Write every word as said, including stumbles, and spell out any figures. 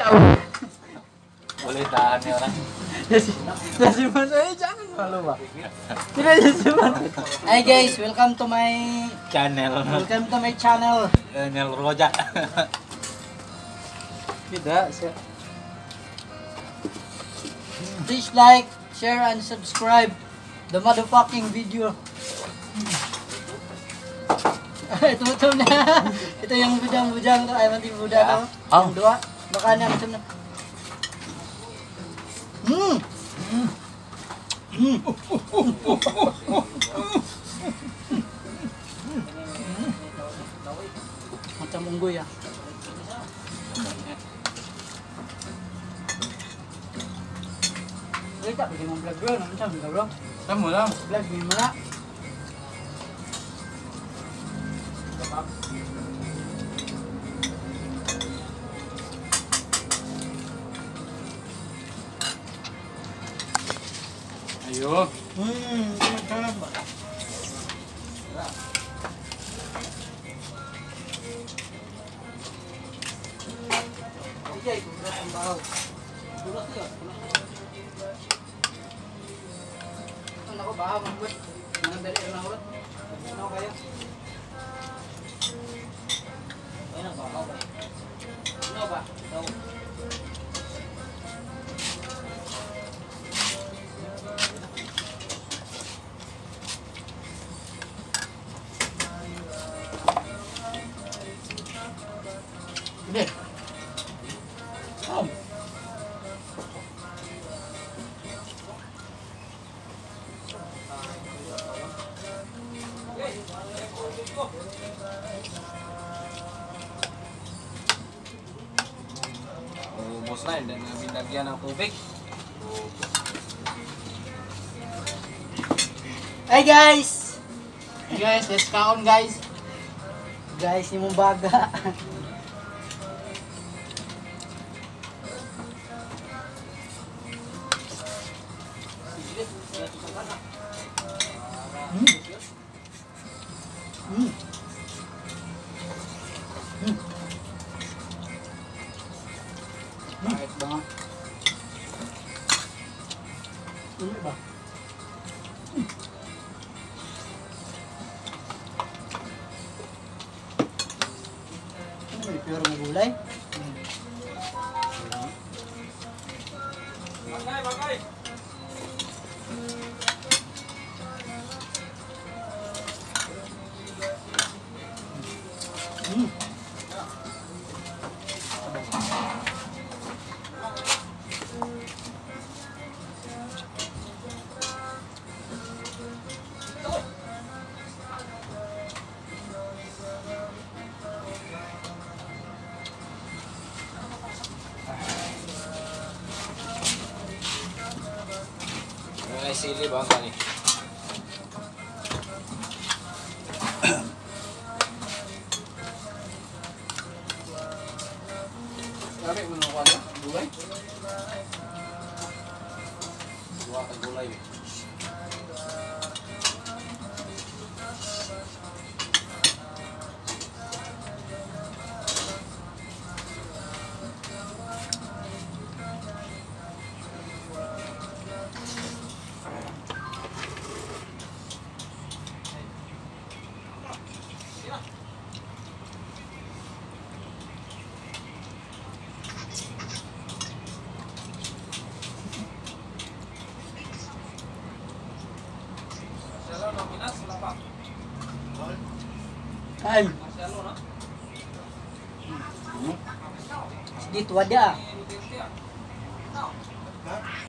Boleh tahan ya orang. Jadi mas saya jangan malu pak. Tidak jadi mas. Hai guys, welcome to my Channel. welcome to my channel. Channel rojak. Tidak, sih. Please like, share, and subscribe the motherfucking video. Ito ito na. Ito yung bujang-bujang to. Ay, mati budang to. Oh. Yung dua. Baka na ito na. Hmm. Hmm. Hmm. Macam unggoy ah. Ay, tak boleh vlog bro. Macam enggak bro? Kamu lah. Vlog gimana? Ayo. Hmm, macam apa? Okey, sudah tambah. Sudah siap. Kan aku bawa membuat mana dari orang Ano kayo? Ano ba? Ano ba? Ano ba? Ini. Om. Ubos na yun, binagyan ng tubig. Hey guys! Hey guys, let's count guys. Guys, yung baga. Hmm. Hmm. Hmm. Bakit ba nga? Ano ba? Hmm. Ano may pure na gulay? Hmm. Bagay, bagay! Hmm. May sili ba ka ni? Sabi mo na kuha na? Gulay? Dua ka gulay eh. Ay. Dito ada.